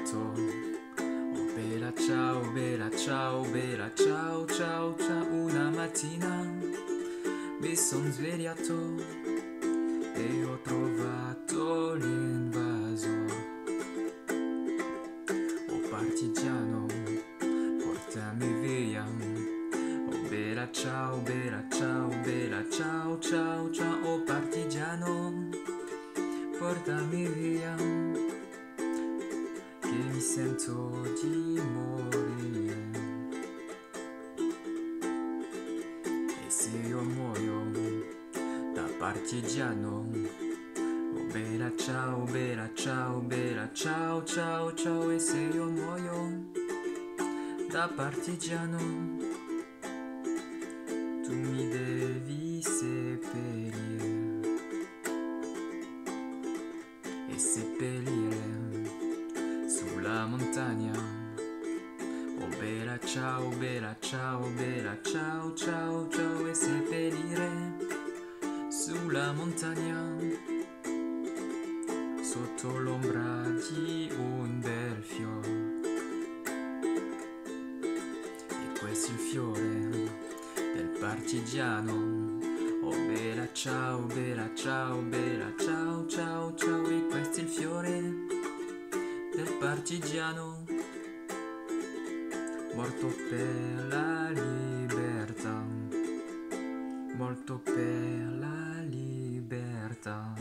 svegliato. Oh bella ciao, bella ciao, ciao, ciao. Una mattina mi son svegliato e ho trovato l'invasor. Oh partigiano, portami via. Oh bella ciao, bella ciao, bella ciao, ciao, ciao. Oh partigiano, portami via, che mi sento di morire. E se io muoio da partigiano, oh bella ciao, bella ciao, bella ciao, ciao, ciao. E se io muoio da partigiano, tu mi devi seppellire e seppellire sulla montagna. Oh bella ciao, bella ciao, bella ciao, ciao, ciao. E seppellire sulla montagna sotto l'ombra di un bel fiore. E questo è il fiore del partigiano. Oh bella ciao, bella ciao, bella ciao, ciao, ciao. E questo è il fiore del partigiano, morto per la libertà, morto per la libertà.